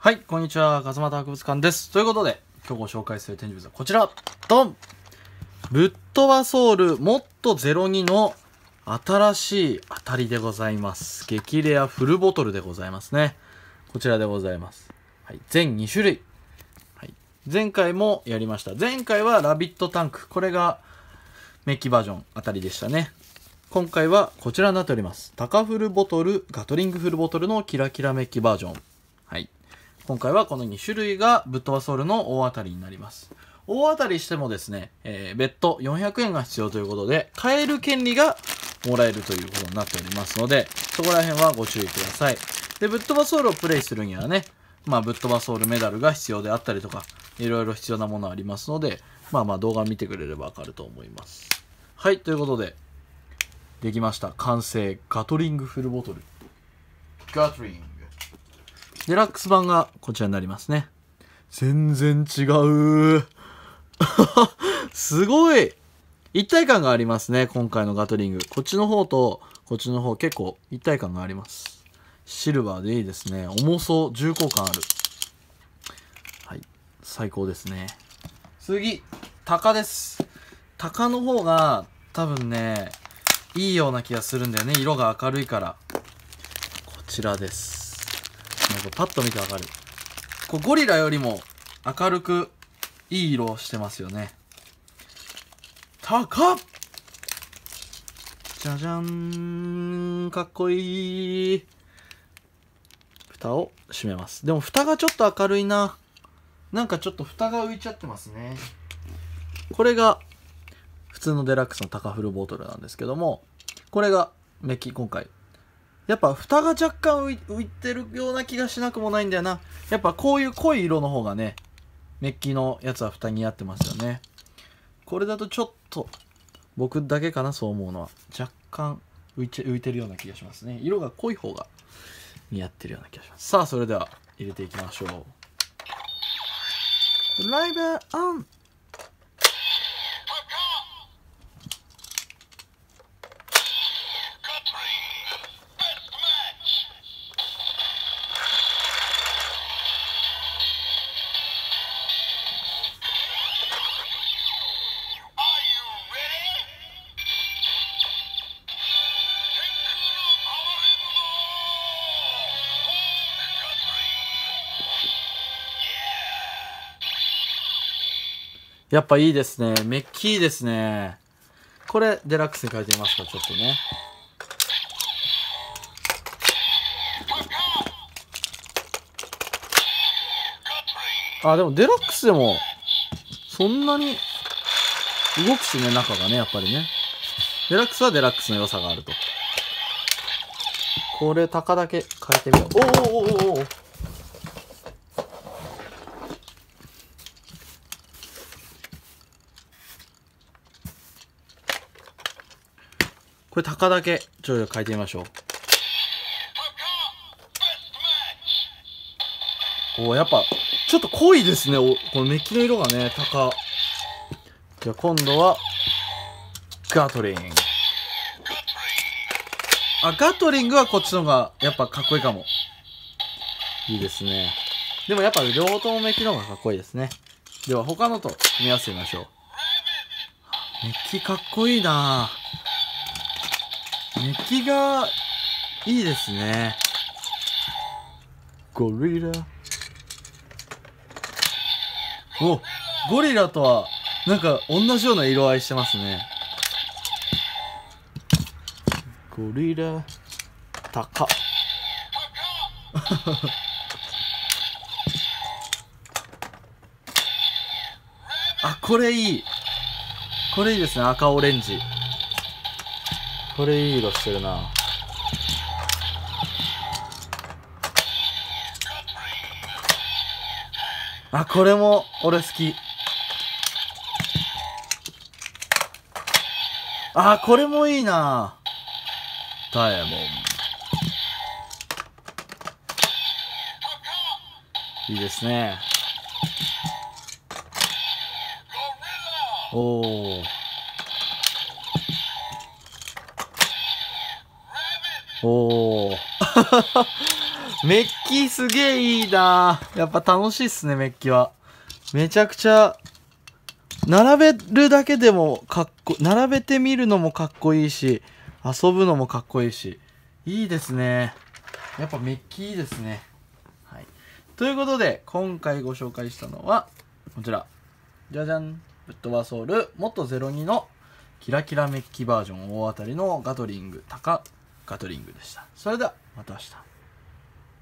はい、こんにちは。勝俣博物館です。ということで、今日ご紹介する展示物はこちら。ドン！ぶっ飛ばソウルもっと02の新しい当たりでございます。激レアフルボトルでございますね。こちらでございます。はい、全2種類。はい、前回もやりました。前回はラビットタンク。これがメッキバージョン当たりでしたね。今回はこちらになっております。タカフルボトル、ガトリングフルボトルのキラキラメッキバージョン。はい。今回はこの2種類がぶっ飛ばソウルの大当たりになります。大当たりしてもですね、別途400円が必要ということで、買える権利がもらえるということになっておりますので、そこら辺はご注意ください。で、ぶっ飛ばソウルをプレイするにはね、ぶっ飛ばソウルメダルが必要であったりとか、いろいろ必要なものありますので、動画見てくれればわかると思います。はい、ということで、できました。完成。ガトリングフルボトル。ガトリング。デラックス版がこちらになりますね。全然違う。すごい一体感がありますね、今回のガトリング。こっちの方とこっちの方結構一体感があります。シルバーでいいですね。重そう、重厚感ある。はい、最高ですね。次、タカです。タカの方が多分ね、いいような気がするんだよね。色が明るいから。こちらです。パッと見てわかる。ゴリラよりも明るくいい色をしてますよね。高っ！じゃじゃん！かっこいい。蓋を閉めます。でも蓋がちょっと明るいな。なんかちょっと蓋が浮いちゃってますね。これが普通のデラックスのタカフルボトルなんですけども、これがメッキ今回。やっぱ蓋が若干浮いてるような気がしなくもないんだよな。やっぱこういう濃い色の方がね、メッキのやつは蓋に似合ってますよね。これだとちょっと、僕だけかな、そう思うのは。若干浮いてるような気がしますね。色が濃い方が似合ってるような気がします。さあ、それでは入れていきましょう。ライブオン！やっぱいいですね。メッキいいですね。これ、デラックスに変えてみますか、ちょっとね。でもデラックスでも、そんなに動くしね、中がね、やっぱりね。デラックスはデラックスの良さがあると。これ、高だけ変えてみよう。お。これ高だけちょっと変えてみましょう。やっぱちょっと濃いですね。このメッキの色がね、高。じゃあ今度はガトリング。ガトリングはこっちの方がやっぱかっこいいかも。いいですね。でもやっぱ両方ともメッキの方がかっこいいですね。では他のと組み合わせてみましょう。メッキかっこいいなぁ。メッキがいいですね。ゴリラ。ゴリラとはなんか同じような色合いしてますね。ゴリラ高っ。これいい。これいいですね。赤オレンジ。これいい色してるな。これも俺好き。これもいいな。ダイヤモンド。いいですね。 メッキすげえいいな。やっぱ楽しいっすね、メッキは。めちゃくちゃ、並べるだけでも並べてみるのもかっこいいし、遊ぶのもかっこいいし、いいですね。やっぱメッキいいですね。はい。ということで、今回ご紹介したのは、こちら。じゃじゃん。ぶっ飛ばソウル、元02のキラキラメッキバージョン大当たりのガトリングでした。それでは、また明日。